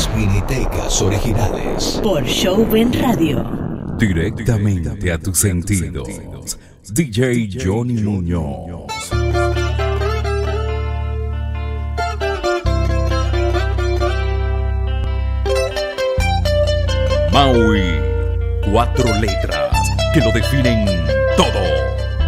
Minitecas originales. Por Showben Radio. Directamente a tus sentidos. DJ Johnny Muñoz. Maui. 4 letras que lo definen todo.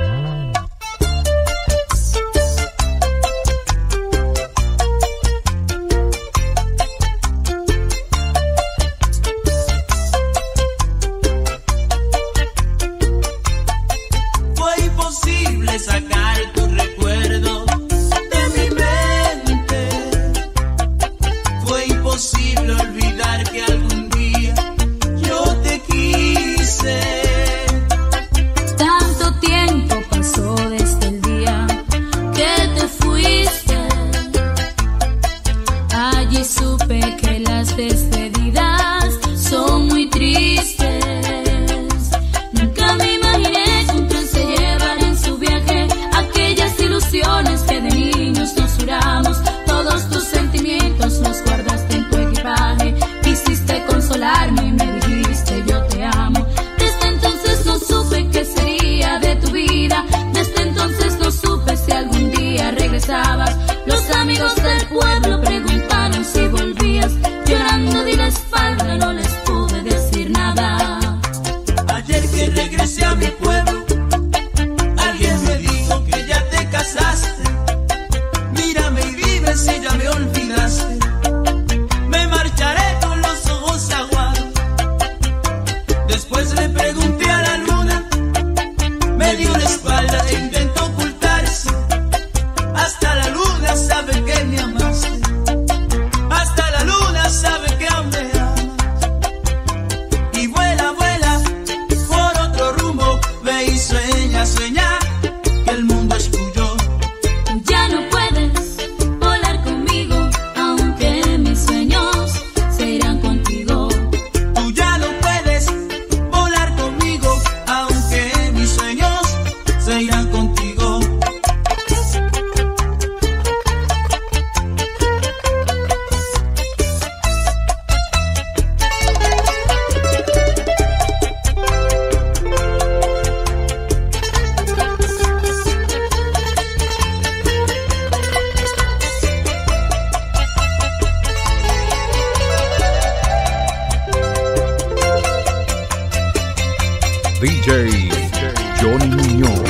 DJ Johnny Muñoz.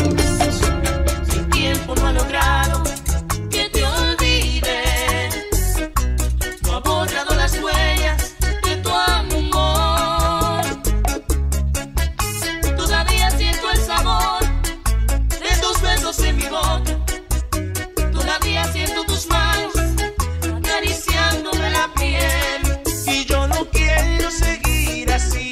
El tiempo no ha logrado que te olvides, no ha borrado las huellas de tu amor. Todavía siento el sabor de tus besos en mi boca, todavía siento tus manos acariciándome la piel. Y yo no quiero seguir así,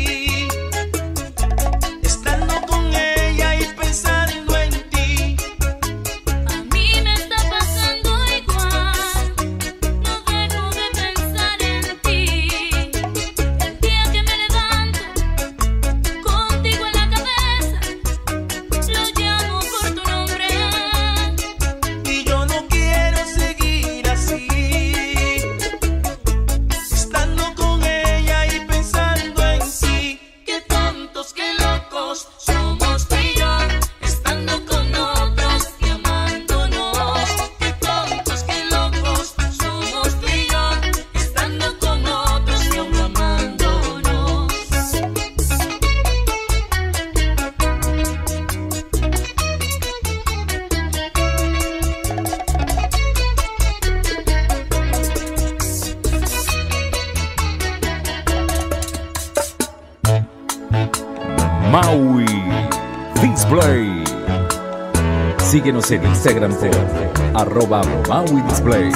Maui Display. Síguenos en Instagram por @Maui Display.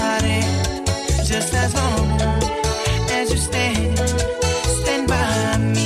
Just as long as you stand by me.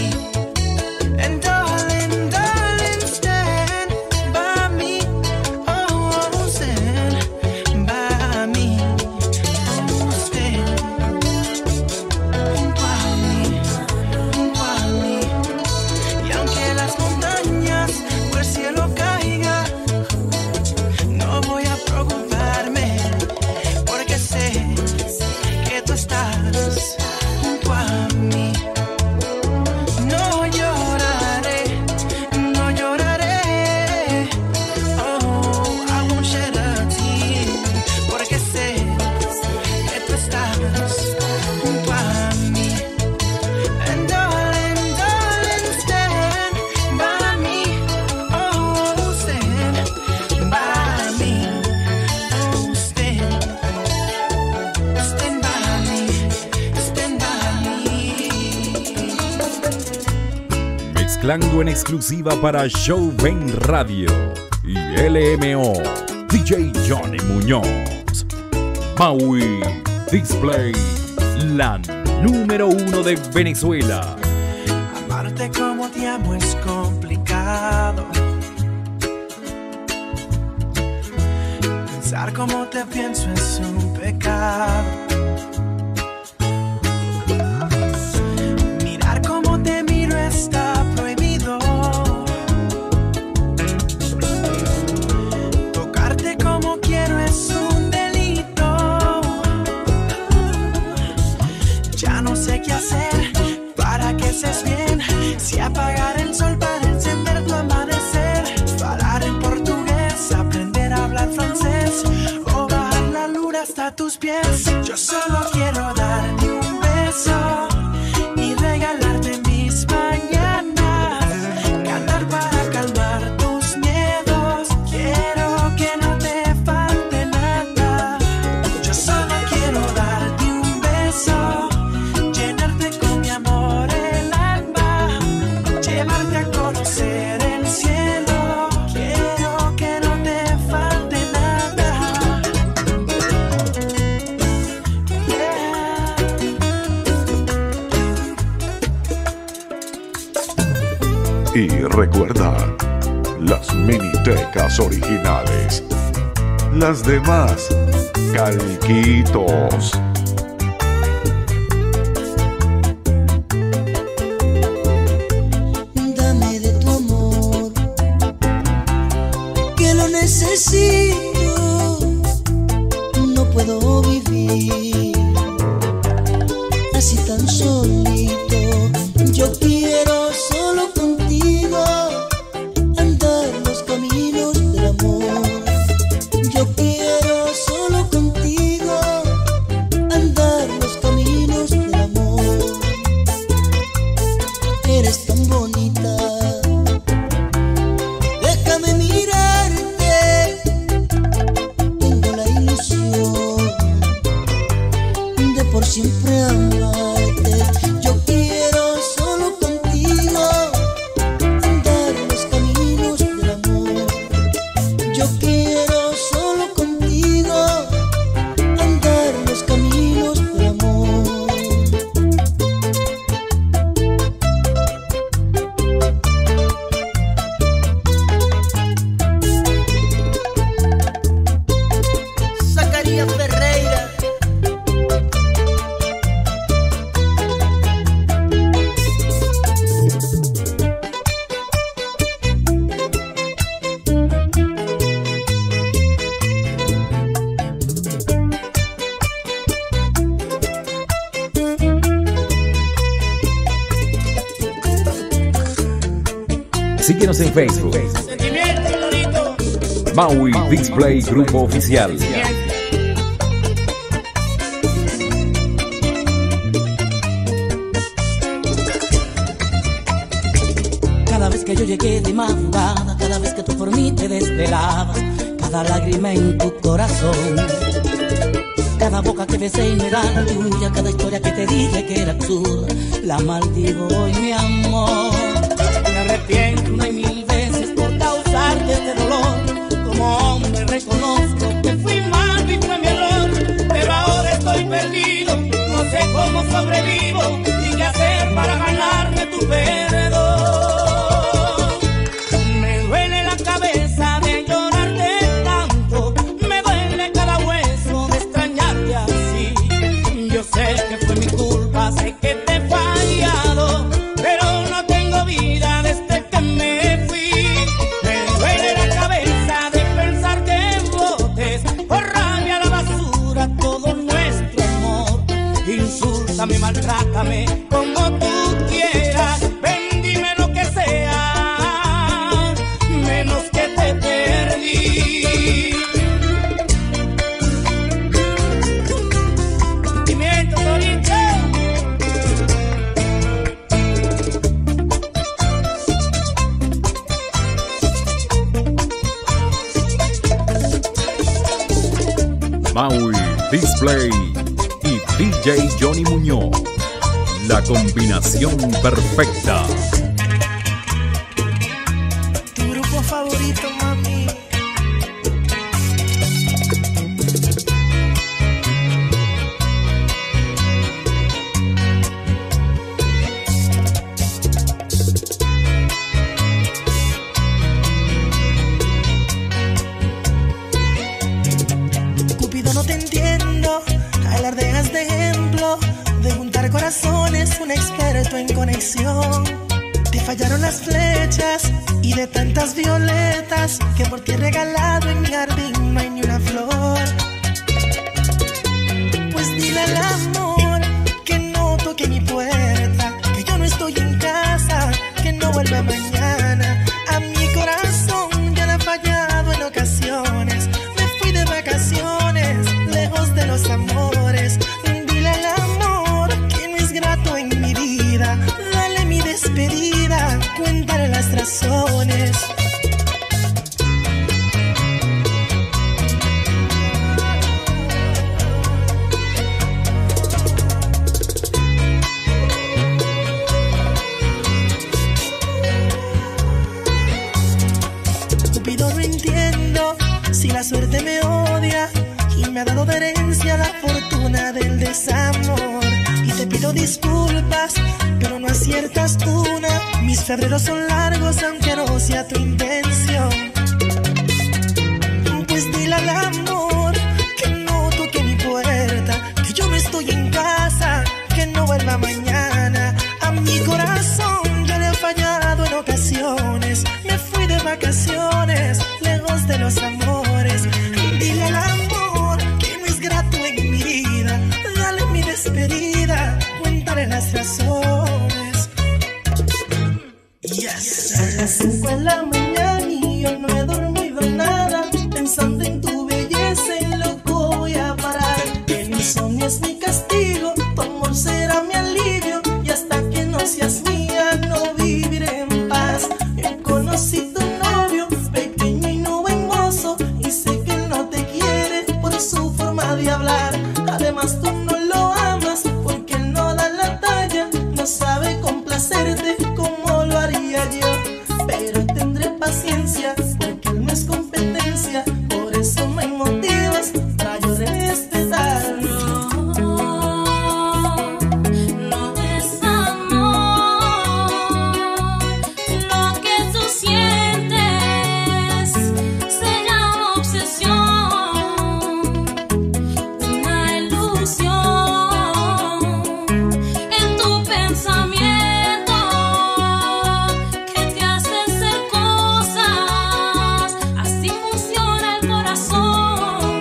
Mezclando en exclusiva para Show Ven Radio y LMO, DJ Johnny Muñoz. Maui Display, la número 1 de Venezuela. Amarte como te amo es complicado. Pensar como te pienso es un pecado. Mirar como te miro está prohibido. Tocarte como quiero es un delito. Ya no sé qué hacer para que seas bien. Si apagar el sol para encender tu amanecer, falar en portugués, aprender a hablar francés o bajar la luna hasta tus pies. Yo solo quiero darte un beso y regalarte mis mañanas, cantar para calmar tus miedos. Quiero que no te falte nada. Yo solo quiero darte un beso, llenarte con mi amor el alma, llevarte a conocer el cielo. Quiero que no te falte nada. Y recuerda, las minitecas originales. Las demás, calquitos. Dame de tu amor, que lo necesito. No puedo vivir así tan solito. Yo quiero solo contigo andar los caminos del amor. Yo quiero solo contigo andar los caminos del amor. Eres tan bonita, déjame mirarte. Tengo la ilusión de por siempre amarte. Yo quiero solo contigo andar los caminos del amor. Yo quiero solo contigo andar los caminos del amor. Zacarías Ferreira. Síguenos en Facebook, Maui Display Grupo Oficial. Cada vez que yo llegué de madrugada, cada vez que tú por mí te desvelabas, cada lágrima en tu corazón, cada boca que besé y me da la tuya, cada historia que te dije que era absurda, la maldigo hoy, mi amor. Me arrepiento una y mil veces por causarte este dolor. Como hombre reconozco que fui mal y fue mi error, pero ahora estoy perdido, no sé cómo sobrevivo y qué hacer para ganarme tu perdón. Me duele la cabeza de llorarte tanto, me duele cada hueso de extrañarte así. Yo sé que fue mi culpa, sé que te he fallado, pero no tengo vida desde que me fui. Me duele la cabeza de pensar que botes por rabia a la basura todo nuestro amor. Insúltame, maltrátame como tú quieras, ven, dime lo que sea, menos que te perdí. Sentimientos Oriche. Maui Display y DJ Johnny Muñoz. La combinación perfecta. favorito, mami. Cupido, no te entiendo, alardeas de ejemplo, de juntar corazones, un experto en conexión. Te fallaron las flechas y de tantas violetas que por ti he regalado en mi jardín no hay ni una flor. Pues dile al amor que no toque mi puerta, que yo no estoy en casa, que no vuelva mañana. A mi corazón ya le ha fallado en ocasiones. Me fui de vacaciones, lejos de los amores. Dile al amor que no es grato en mi vida. Dale mi despedida, cuéntale las razones. Cupido, no entiendo si la suerte me odia y me ha dado de herencia la fortuna del desamor. Y te pido disculpas, pero no aciertas una. Mis febreros son largos, aunque no sea tu intención. Pues dile al amor que no toque mi puerta, que yo no estoy en casa, que no vuelva mañana. A mi corazón ya le he fallado en ocasiones. Me fui de vacaciones, lejos de los amores. Dile al amor que no es grato en mi vida. Dale mi despedida, cuéntale las razones. Yes. A las 5 de la mañana y yo no he dormido nada, pensando en tu belleza y loco voy a parar. El insomnio es mi castigo, tu amor será mi alivio, y hasta que no seas mía no viviré en paz. Yo conocí tu novio, pequeño y no buen mozo, y sé que él no te quiere por su forma de hablar. Además tú no lo amas porque él no da la talla, no sabe complacerte como lo haría yo. Pero tendré paciencia porque él no es competencia, por eso no hay motivos para yo respetarlo. No es amor lo que tú sientes, se llama obsesión, una ilusión en tu pensamiento que te hace hacer cosas, así funciona el corazón.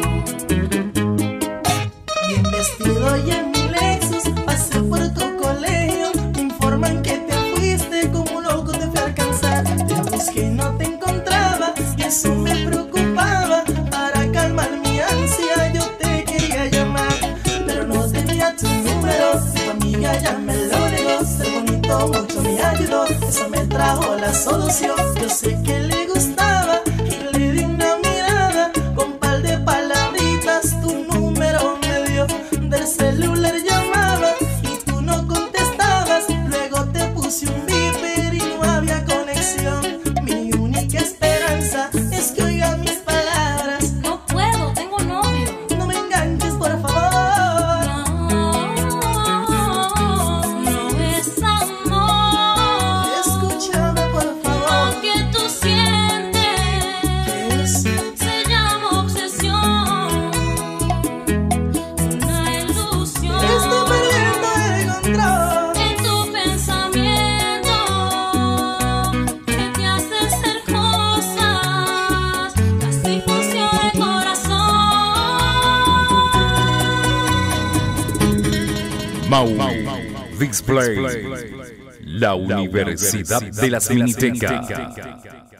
Bien vestido y en mi Lexus pasé por tu colegio, me informan que te fuiste, como un loco te fui a alcanzar. Te busqué y no te encontraba y eso me preocupaba. Para calmar mi ansia yo te quería llamar, pero no tenía tu número, tu amiga ya me lo negó. Ser bonito mucho me ayudó, eso me trajo la solución. Yo sé que le gustaba y le di una mirada, con par de palabritas tu número me dio. Del celular llamaba y tú no contestabas, luego te puse un beeper y no había conexión. Mi única esperanza es que oiga mis palabras. No puedo, tengo novio. No me enganches, por favor. No es amor Escúchame, por favor. lo que tú sientes, ¿Qué es? se llama obsesión, una ilusión Estoy perdiendo el control. en tu pensamiento que te hace hacer cosas, así funciona el corazón. Maui Display, la Universidad de las Minitecas.